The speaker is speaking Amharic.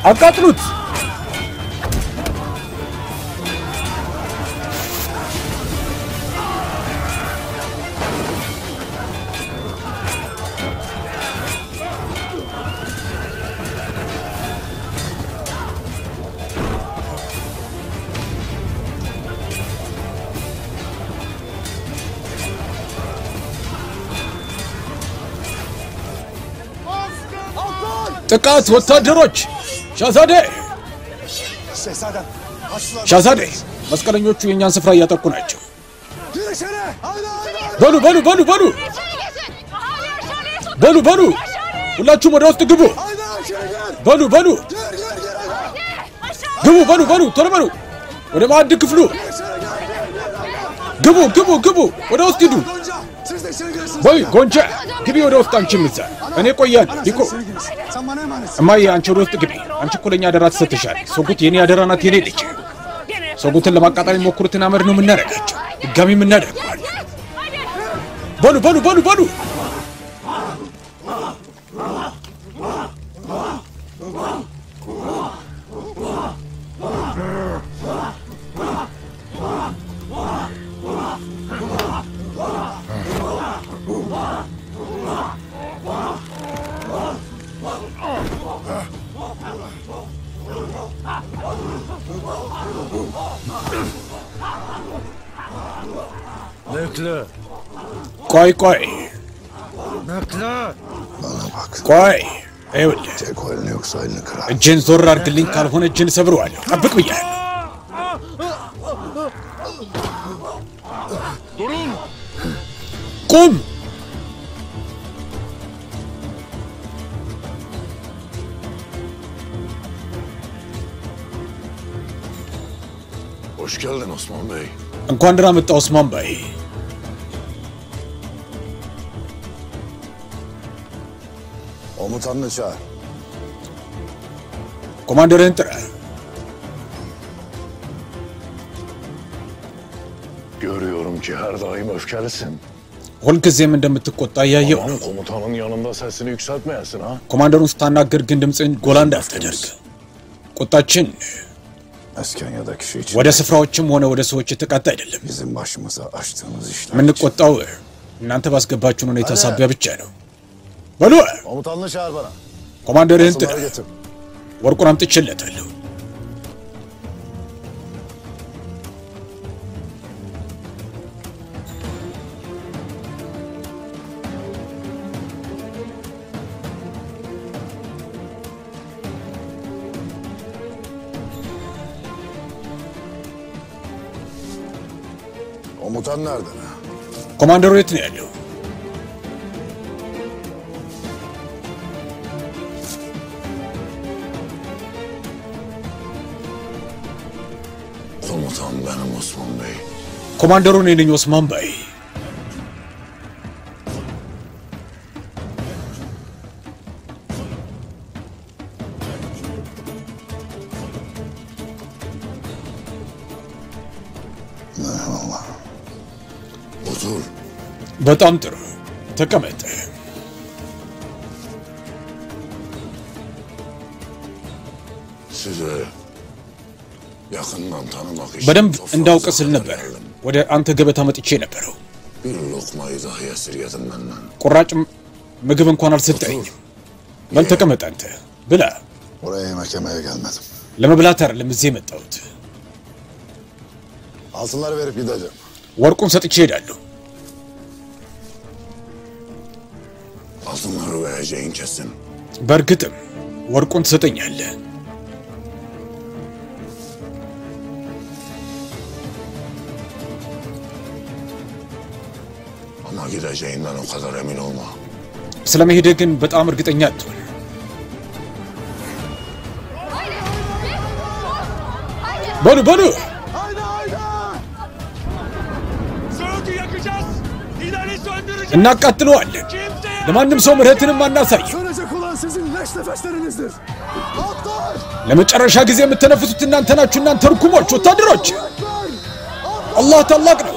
አቃጥሉት ጥቃት ወታደሮች ሻዛዴ መስቀለኞቹ የኛን ስፍራ ያጠቁ ናቸው በሉ ሁላችሁም ወደ ውስጥ ግቡ በሉ ቶሎ በሉ ወደ ማዕድ ክፍሉ ግቡ ወደ ውስጥ ሂዱ ወይ ጎንቻ ግቢ ወደ ውስጥ አንቺ ምዛ እኔ ቆያን ዲኮ እማዬ አንቺ ወደ ውስጥ ግቢ አንቺ እኮ ለኛ አደራ ተሰጥተሻል ሶጉት የኔ አደራ ናት የኔ ልጅ ሶጉትን ለማቃጠል የሚሞክሩትን አመድ ነው የምናደርጋቸው ድጋሚ የምናደርገዋል በሉ ቆይ እጅን ዞር አድርግልኝ ካልሆነ እጅን ሰብረዋለሁ ጠብቅ ብያለሁ ቁም Hoş geldin Osman Bey. እንኳን ደህና መጣ ኦስማን ባይ Komutanını çağır. ኮማንደርህን ጥራ Görüyorum ki her daim öfkelisin. ሁልጊዜም እንደምትቆጣ እያየሁ Aman komutanın yanında sesini yükseltmeyesin ha. ኮማንደሩን ስታናገር ግን ድምፅህን ጎላ እንዳታደርግ ቁጣችን Eskenya'daki şu için ወደ ስፍራዎችም ሆነ ወደ ሰዎች የተቃጣ አይደለም bizim başımıza açtığımız işler. የምንቆጣው እናንተ ባስገባችሁን ሁኔታ ሳቢያ ብቻ ነው በሉ Komutanını çağır bana. ኮማንደርህን ጥራ Asılları getir. ወርቁን አምጥቼለታለሁ Komutan nerede? ኮማንደሩ የት ነው ያለው Komutan benim Osman Bey. ኮማንደሩ እኔ ነኝ ኦስማን ባይ Eyvallah. Otur. በጣም ጥሩ ተቀመጥ Size yakından tanımak için በደንብ sofranıza እንዳውቅ ስል ነበር geldim. ወደ አንተ ገበታ መጥቼ ነበረው Bir lokmayı dahi esirgedin benden. ቁራጭ ምግብ እንኳን አልሰጠኝም በል ተቀመጥ አንተ ብላ Oraya yemek yemeye gelmedim. ለመብላት አይደለም እዚህ የመጣሁት Altınları verip gideceğim. ወርቁን ሰጥቼ ሄዳለሁ Altınları vereceğin kesin. በእርግጥም ወርቁን ትሰጠኛለህ Ama gideceğinden o kadar emin olma. ስለመሄደ ግን በጣም እርግጠኛ አትሁን በሉ እናቃጥለዋለን ለማንም ሰው ምህረትንም አናሳይም Sönecek olan sizin leş nefeslerinizdir. Atlar! ለመጨረሻ ጊዜ የምትነፍሱት እናንተ ናችሁ እናንተ ርኩሞች ወታደሮች አላህ ታላቅ ነው